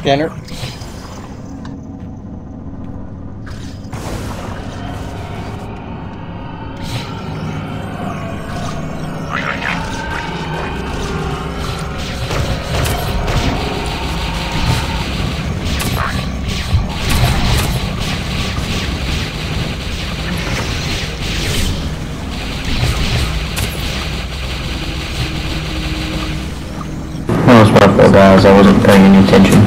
scanner. That was my fault, guys. I wasn't paying any attention.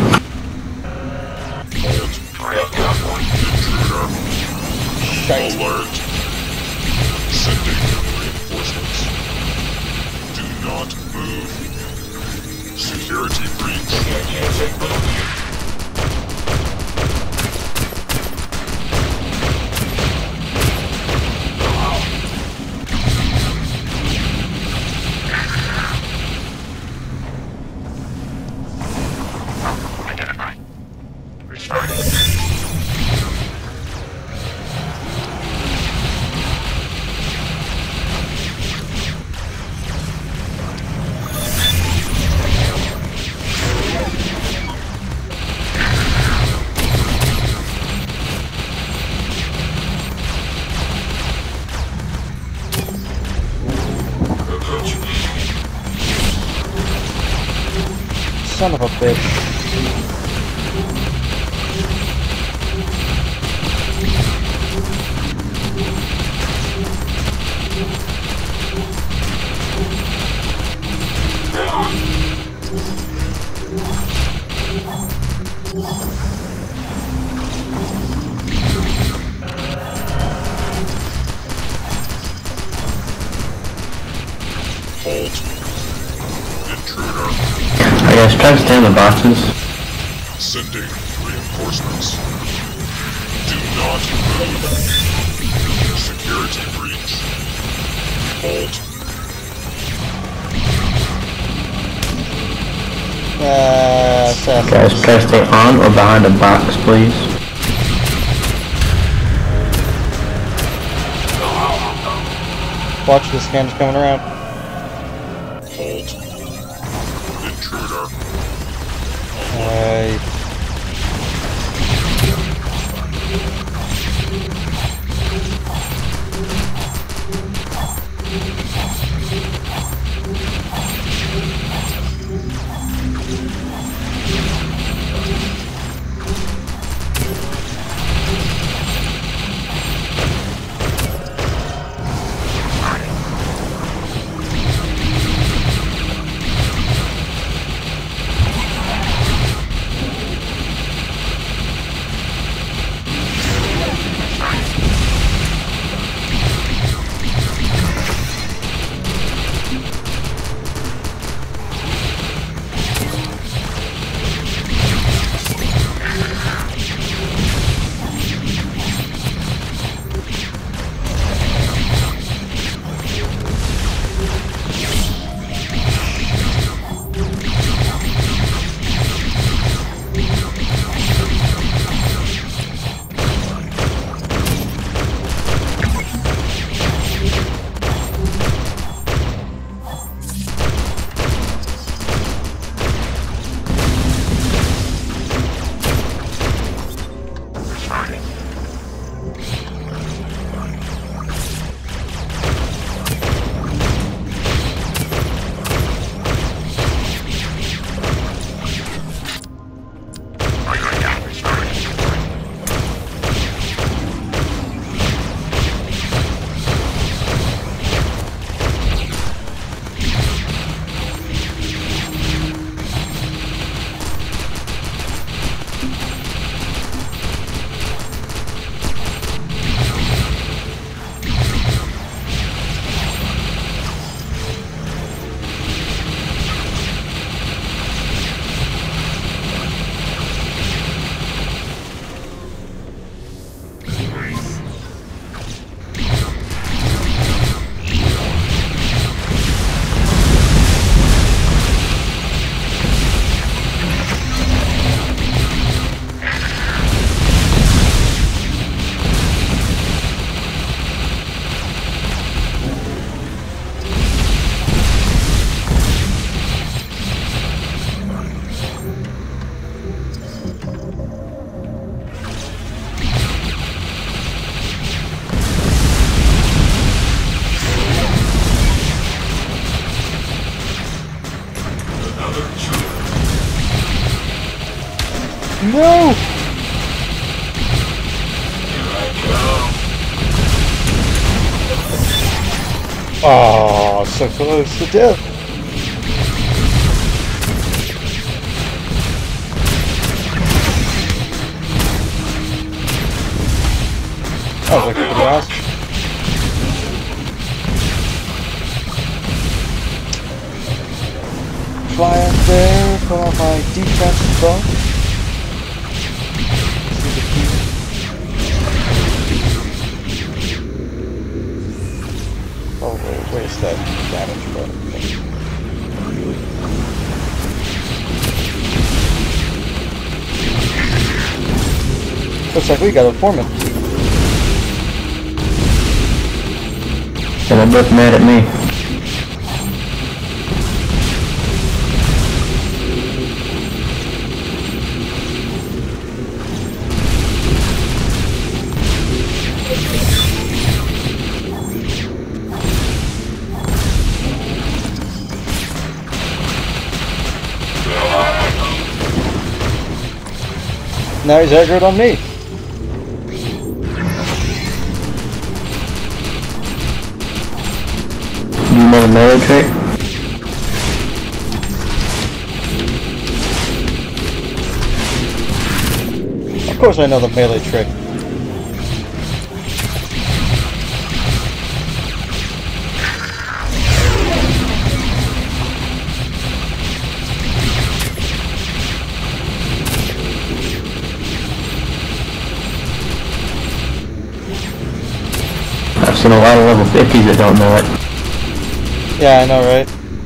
Shite. Alert. Sending reinforcements. Do not move. Security breach. Identify. Restarting. Son of a bitch. Halt. Intruder. I guess try to stay in the boxes. Sending reinforcements. Do not move. Security breach. Halt. Guys, try to stay on or behind a box, please. Watch, the scanner's coming around. Halt. Intruder. Hey. No! Oh, so close to death. That was like pretty awesome. Fly up there, pull out my defense bow. Oh, waste that damage, but looks like we got a foreman. And they're both mad at me. Now he's aggroed on me. You know the melee trick? Of course I know the melee trick. I've seen a lot of level 50s that don't know it. Yeah, I know, right?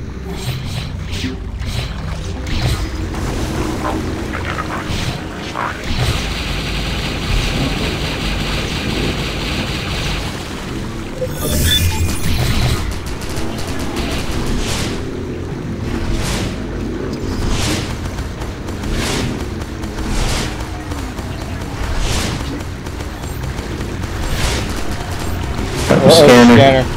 Scanner.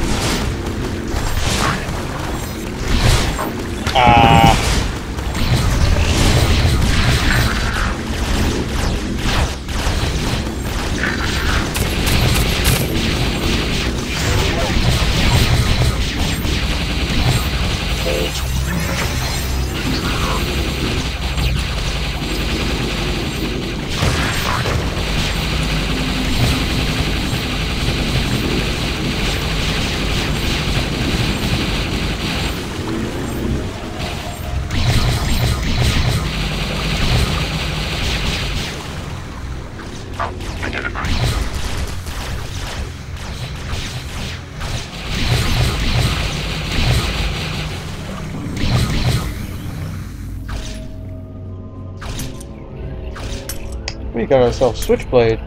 We got ourselves switchblade.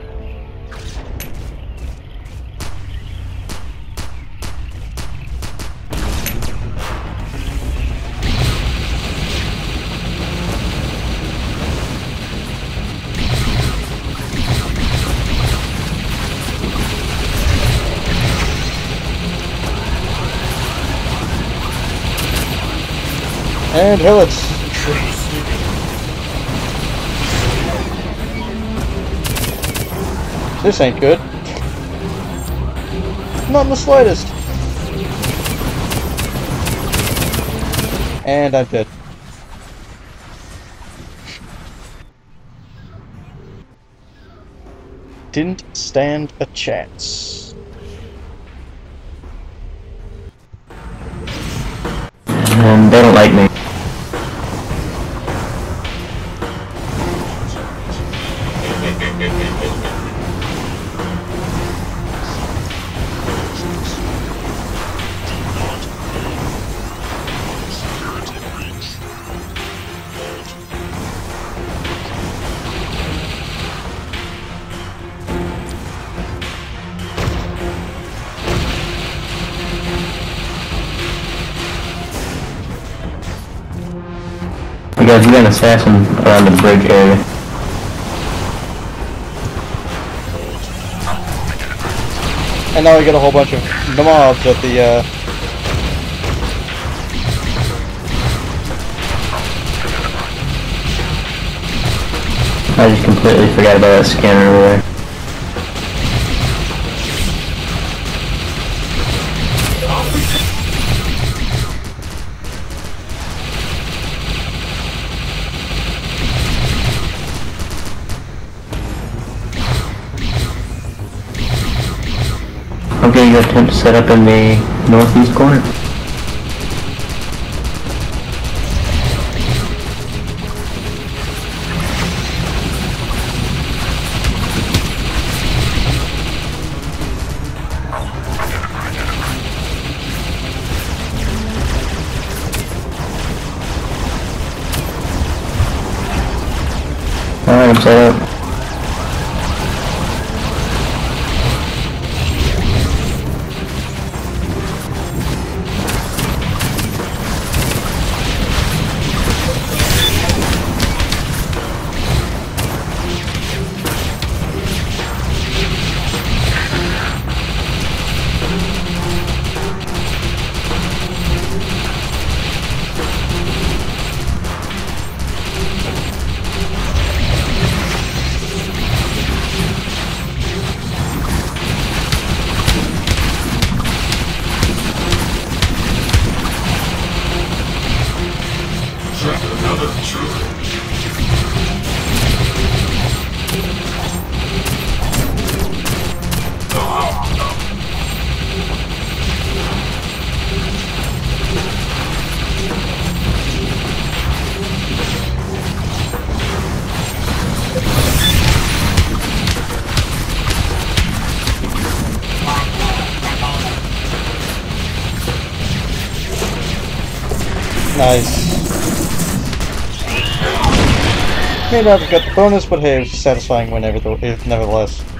And hillets. This ain't good. Not in the slightest. And I'm dead. Didn't stand a chance. And they don't like me. Guys, you got an assassin around the bridge area. And now we get a whole bunch of mobs at the I just completely forgot about that scanner over there. I'm getting a tent set up in the northeast corner. Alright, I'm set up. Another intruder. Nice. May not have got the bonus, but hey, it was a satisfying win nevertheless.